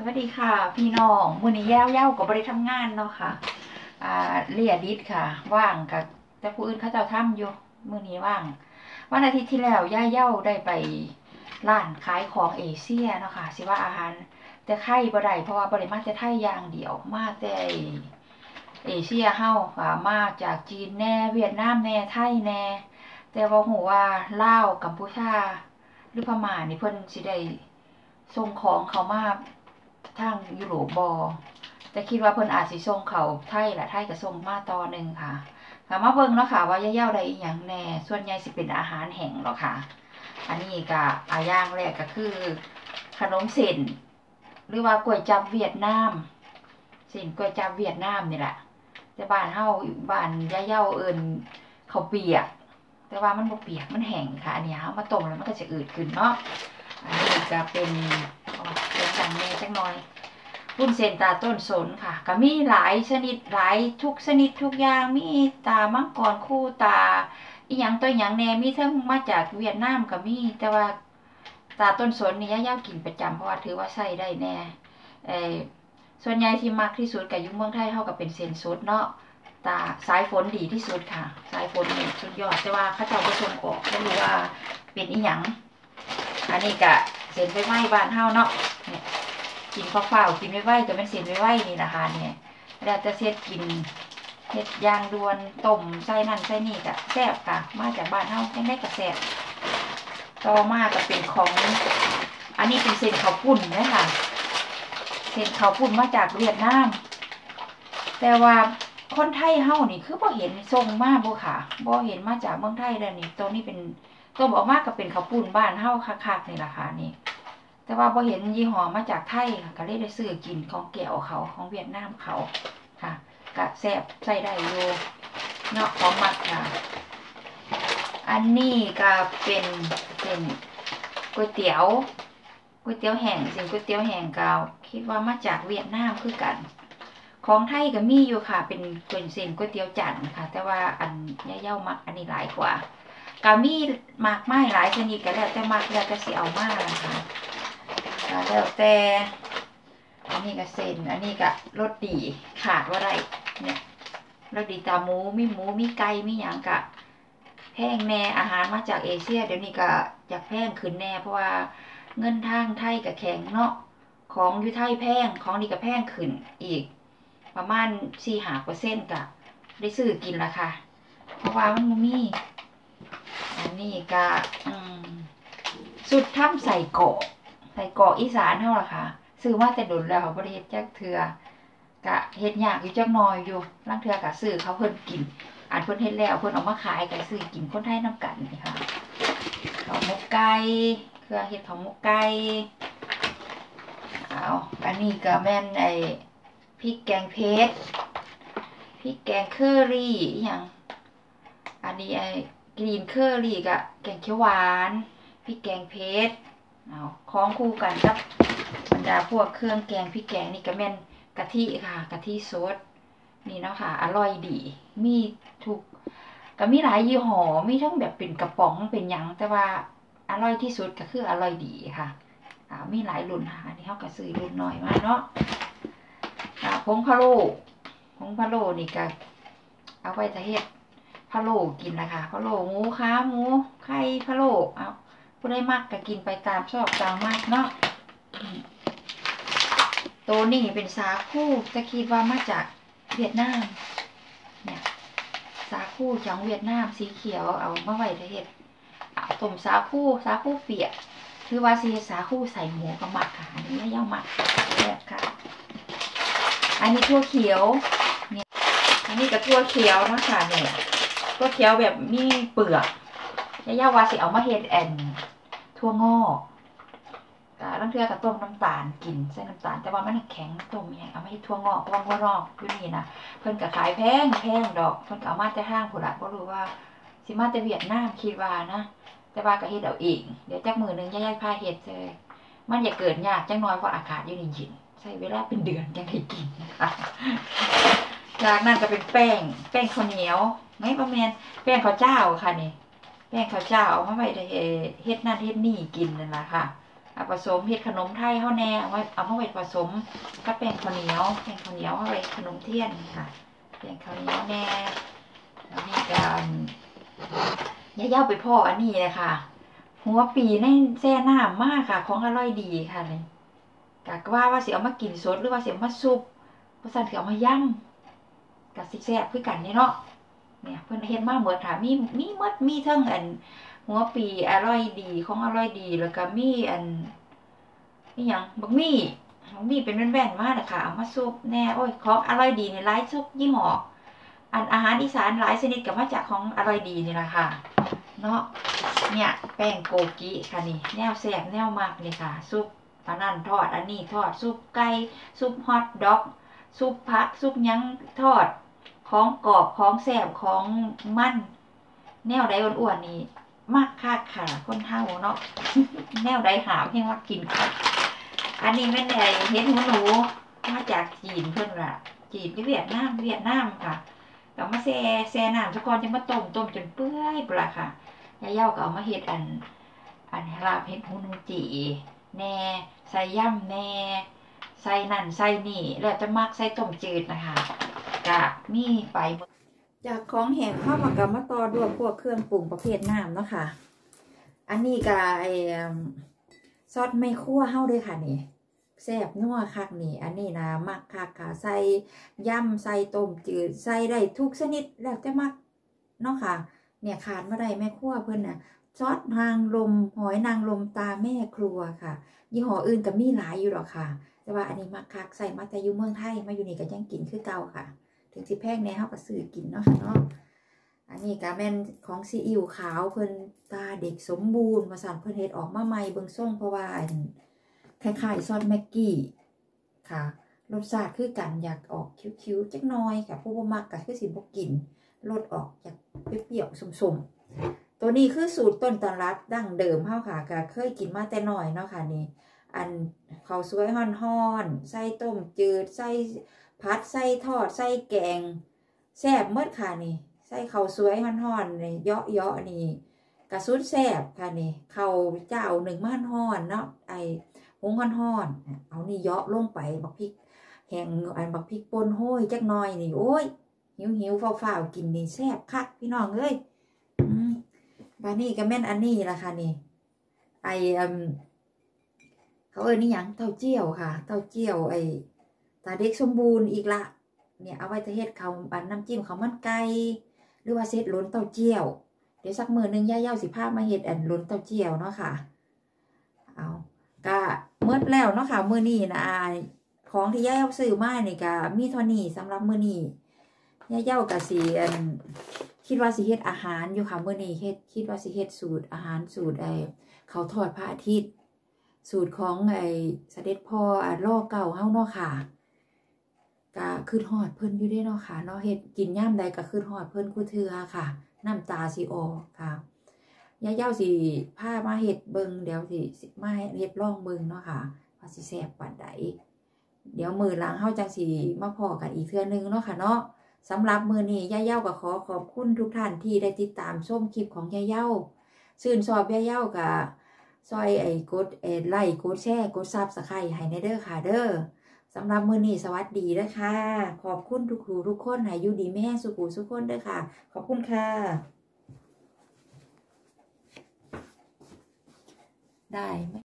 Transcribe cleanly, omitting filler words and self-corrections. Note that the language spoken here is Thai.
วัสดีค่ะพี่น้องมื้อนี้ย่าก็บ่ได้ทำงานเนาะค่ะเลียดิดค่ะว่างกับแต่ผู้อื่นเขาเจ้าทำอยู่มื้อนี้ว่างวันอาทิตย์ที่แล้วย่าได้ไปร้านขายของเอเชียเนาะค่ะสิว่าอาหารแต่ไทยบ่ได้เพราะว่าบ่ได้มาแต่ไทยอย่างเดียวมาแต่เอเชียเฮาค่ะมาจากจีนแน่เวียดนามแน่ไทยแน่แต่บ่ฮู้ว่าลาวกัมพูชาหรือพม่านี่เพิ่นสิได้ส่งของเข้ามาทางยุโรปบ่แต่คิดว่าเพิ่นอาจสิส่งเข้าไทยแหละไทยก็ส่งมาต่อหนึ่งค่ะมาเบิ่งเนาะค่ะว่าย่าได้อีหยังแน่ส่วนใหญ่สิเป็นอาหารแห้งหรอกค่ะอันนี้ก็อย่างแรกก็คือขนมเส้นหรือว่าก๋วยจั๊บเวียดนามเส้นก๋วยจั๊บเวียดนามนี่แหละแต่บ้านเฮาบ้านย่าเอิ้นข้าวเปียกแต่ว่ามันบ่เปียกมันแห้งค่ะอันนี้เฮามาต้มแล้วมันก็จะอืดขึ้นเนาะอันนี้ก็เป็นจังแน่จังน้อยวุ้นเส้นตาต้นสนค่ะก็มีหลายชนิดหลายทุกชนิดทุกอย่างมีตามังกรคู่ตาอีหยังตัวหยังแน่มีทั้งมาจากเวียดนามก็มีแต่ว่าตาต้นสนนี่ย่ากินประจำเพราะว่าถือว่าใช้ได้แน่ส่วนใหญ่ที่มักที่สุดกับยุคเมืองไทยเท่ากับเป็นเส้นสดเนาะตาสายฝนดีที่สุดค่ะสายฝนนี่สุดยอดแต่ว่าเขาเจ้าก็ส่งออกไม่รู้ว่าเป็นอีหยังอันนี้ก็เส้นไฟไหม้บ้านเฮาเนาะเนี่ยกินข้าวเปล่ากินไว้ก็เป็นเส้นไฟไหม้นี่นะคะเนี่ยแล้วจะเฮ็ดกินเฮ็ดย่างด่วนต้มใส่นั่นใส่นี่ก็แซ่บค่ะมาจากบ้านเฮาจังได้ก็แซ่บต่อมาก็เป็นของอันนี้เป็นเส้นข้าวปุ้นนะคะเส้นข้าวปุ้นมาจากเวียดนามแต่ว่าคนไทยเฮานี่คือบ่เห็นส่งมาบ่ค่ะบ่เห็นมาจากเมืองไทยแล้วนี่ตัวนี้เป็นต้มออกมาก็เป็นข้าวปุ้นบ้านเฮาคักๆนี่ล่ะค่ะนี่แต่ว่าพอเห็นยี่ห้อมาจากไทยค่ะก็เลยได้ซื้อกินของแก้วเขาของเวียดนามเขาค่ะก็แซ่บใส่ได้อยู่เนาะของมักค่ะอันนี้ก็เป็นก๋วยเตี๋ยวแห้งเส้นก๋วยเตี๋ยวแห้งก็คิดว่ามาจากเวียดนามคือกันของไทยก็มีอยู่ค่ะเป็นเส้นก๋วยเตี๋ยวจั่นค่ะแต่ว่าอันย่ามักอันนี้หลายกว่าก็มีมากมายหลายชนิดก็แล้วแต่มักแล้วแต่สิเอามาค่ะแล้วแต่อันนี้ก็เส้นอันนี้ก็รสดีขาดว่าไรเนี่ยรสดีตาหมูมีหมูมีไก่มีหยังกะแพงแน่อาหารมาจากเอเชียเดี๋ยวนี้ก็อยากแพงขึ้นแน่เพราะว่าเงินทางไทยกับแข็งเนาะของอยู่ไทยแพงของนี่ก็แพงขึ้นอีกประมาณ4-5%ก็ได้ซื้อกินละค่ะเพราะว่ามันมีอันนี้ก็สุดถ้ำใส่เกาะอีสานเท่าไหร่ค่ะซื้อมาแต่ดุนแล้วบริเฮ็ดจักเทือกะเฮ็ดยากอยู่จักหน่อยอยู่ร่างเทือกะซื้อเขาเพิ่นกินอันเพิ่นเฮ็ดแล้วเพิ่นเอามาขายกะซื้อกินคนไทยน้ำกันนี่ค่ะข้าวหมกไก่เครื่องเฮ็ดข้าวหมกไก่อันนี้ก็แม่นพริกแกงเผ็ดพริกแกงเคอรี่อย่างอันนี้กรีนเคอรี่กับแกงเขียวหวานพริกแกงเผ็ดคล้องคู่กันกับบรรดาพวกเครื่องแกงพริกแกงนี่ก็แม่นกะทิค่ะกะทิสดนี่เนาะค่ะอร่อยดีมีทุกก็มีหลายยี่ห้อมีทั้งแบบเป็นกระป๋องเป็นหยังแต่ว่าอร่อยที่สุดก็คืออร่อยดีค่ะมีหลายรุ่นค่ะนี่เขาก็ซื้อรุ่นหน่อยมาเนาะผงพะโล้นี่ก็เอาไว้จะเฮ็ดพะโล้กินนะคะพะโล้หมูขาหมูไข่พะโล้ผู้ใดมักก็กินไปตามชอบตามมากเนาะตัวนี้เป็นสาคูจะคิดว่ามาจากเวียดนามเนี่ยสาคูจากเวียดนามสีเขียวเอามาไว้จะเฮ็ดต้มสาคูเปียกคือว่าสีสาคูใส่หมูกับหมักค่ะอันนี้ย่าหมักแบบค่ะอันนี้ทั่วเขียวเนี่ยอันนี้ก็ทั่วเขียวนะคะเนี่ยทั่วเขียวแบบมีเปลือกย่าว่าสิเอามาเฮ็ดทั่วงอกลังเทือกับต้มน้ำตาลกินใส่น้ำตาลแต่ว่ามันแข็งต้มยังเอามาให้ทั่วงอกว่างอกอยู่นี่นะเพิ่นก็ขายแพงดอกเพิ่นก็เอามาแต่ห้างผู้ละบ่รู้ว่าสิมาแต่เวียดนามคิดว่านะแต่ว่าก็เฮ็ดเอาเองเดี๋ยวจักมื้อนึงย่าพาเฮ็ดเลยมันอย่าเกิดยากจังน้อยเพราะอากาศอยู่นี่เย็นใช้เวลาเป็นเดือนจังได้กินนะคะจากนั้นก็เป็นแป้งข้าวเหนียวไม่ประมาณแป้งข้าวเจ้าค่ะนี่แป้งข้าวเจ้าเอามาไว้เฮ็ดนั่นเฮ็ดนี่กินนั่นล่ะค่ะผสมเห็ดขนมไทยเฮาแน่เอามาไว้ผสมก็แป้งข้าวเหนียวเอาไว้ขนมเทียนค่ะแป้งข้าวเหนียวแน่แล้วมีการย่าไปพ่ออันนี้เลยค่ะหัวปีในแช่น้ำมากค่ะของอร่อยดีค่ะเลยกะว่าสิเอามากินสดหรือว่าสิเอามาซุปเพราะสั่นสิเอามาย่ำกับสิแซ่บคือกันนี่เนาะเนี่ยเพิ่นเฮ็ดมาหมดค่ะมีหมดมีทั้งอันหัวปีอร่อยดีของอร่อยดีแล้วก็มีอันนี่หยังบักมี่เป็นแว่นๆมาเลยค่ะเอามาซุปแน่โอ้ยของอร่อยดีในหลายซุปยี่ห้ออันอาหารอีสานหลายชนิดก็มาจากของอร่อยดีนี่แหละค่ะเนาะเนี่ยแป้งโกกิค่ะนี่แนวแซ่บแนวมากเลยค่ะซุปอันนั้นทอดอันนี้ทอดซุปไก่ซุปฮอทดอกซุปผักซุปยังทอดของกรอบของแซ่บของมันแนวใดอ้วนๆนี่มากคักค่ะคนเฮาเนาะ แนวใดหาเพียงว่ากินค่ะอันนี้ไม่ได้เห็ดหูหนูมาจากจีนเพิ่นละจีนที่เวียดนามค่ะก็มาแช่น้ำสักก่อนจะมาต้มจนเปื่อยปละค่ะย่าก็เอามาเห็ดอันลาบเห็ดหูหนูจีแน่ใส่ย่ำแน่ใส่นั่นใส่นี่แล้วจะมักใส่ต้มจืดนะคะกะมีไปจากของแห้งเข้ามากะมาต่อด้วยพวกเครื่องปรุงประเภทน้ำเนาะค่ะอันนี้กะซอสไม่คั่วเฮาด้วยค่ะนี่แซ่บนัวคักนี่อันนี้นะมักคักค่ะใส่ย่ำใส่ต้มจืดใส่ได้ทุกชนิดแล้วจะมักเนาะค่ะเนี่ยขาดไม่ได้แม่คั่วเพิ่นน่ะซอสนางรมหอยนางรมตาแม่ครัวค่ะยี่ห้ออื่นก็มีหลายอยู่หรอกค่ะแต่ว่าอันนี้มักคักใส่มาแต่อยู่เมืองไทยมาอยู่นี่ก็ยังกินคือเก่าค่ะถึงสิแพงแน่เฮาก็ซื้อกินเนาะค่ะเนาะอันนี้ก็แม่นของซีอิ๊วขาวเพิ่นตาเด็กสมบูรณ์มาสั่นเพิ่นเฮ็ดออกมาใหม่เบิ่งส่งเพราะว่าคล้ายๆซอสแม็กกี้ค่ะรสชาติคือกันอยากออกคิ้วๆจักหน่อยค่ะผู้บ่มักก็คือสิบ่กินรสออกจากเปรี้ยวๆส้มๆตัวนี้คือสูตรต้นตำรับดั้งเดิมเฮาค่ะก็เคยกินมาแต่น้อยเนาะค่ะนี่อันข้าวสวยฮ้อนๆใส่ต้มจืดใส่ผัดใส่ทอดใส่แกงแซ่บหมดค่ะนี่ใส่ข้าวสวยฮ้อนๆนี่เยาะๆนี่กระสุนแซ่บค่ะนี่ข้าวเจ้าหนึ่งมันฮ้อนเนาะหุงฮ้อนๆเอานี่เยาะลงไปบักพริกแห้งบักพริกป่นโห้ยจักหน่อยนี่โอ้ยหิวฟ้าวๆกินนี่แซ่บคักพี่น้องเอ้ยบานี่ก็แม่นอันนี้ล่ะค่ะนี่เขานี่หยังเต้าเจี้ยวค่ะเต้าเจี้ยวตาเด็กสมบูรณ์อีกละเนี่ยเอาไว้จะเฮ็ดเขาน้ำจิ้มเขามันไก่หรือว่าเซตล้นเต้าเจี้ยวเดี๋ยวสักมื้อนึงย่าสิพามาเฮ็ดล้นเต้าเจี้ยวเนาะค่ะเอาก็เมื่อแล้วเนาะค่ะมื้อนี้นะของที่ย่าซื้อมานี่ก็มีเท่านี้สำหรับมื้อนี้ย่าก็สิคิดว่าสิเฮ็ดอาหารอยู่ค่ะมื้อนี้คิดว่าสิเฮ็ดสูตรอาหารสูตรเขาทอดพระอาทิตย์สูตรของเสด็จพ่อล่อเก่าเฮาเนาะค่ะก็คือฮอดเพิ่นอยู่ได้เนาะค่ะเนาะเฮ็ดกินย่ามใดก็คือฮอดเพิ่นคู่เทือค่ะน้ำตาสิออกค่ะย่าสิพามาเฮ็ดเบิ่งเดี๋ยวสิมาเฮ็ดลองเบิ่งเนาะค่ะว่าสิแซ่บปานใดเดี๋ยวมื้อหลังเฮาจังสิมาพ้อกันอีกเทื่อนึงเนาะค่ะเนาะสำหรับมื้อนี้ย่าก็ขอขอบคุณทุกท่านที่ได้ติดตามชมคลิปของย่าชื่นชอบย่าก็ซอยกดไลค์กดแชร์กดซับสไครต์ให้ในเด้อค่ะเด้อสำหรับมื้อนี้สวัสดีเด้อค่ะขอบคุณทุกครูทุกคนให้อยู่ดีแม่สุขุสุขคนเด้อค่ะขอบคุณค่ะได้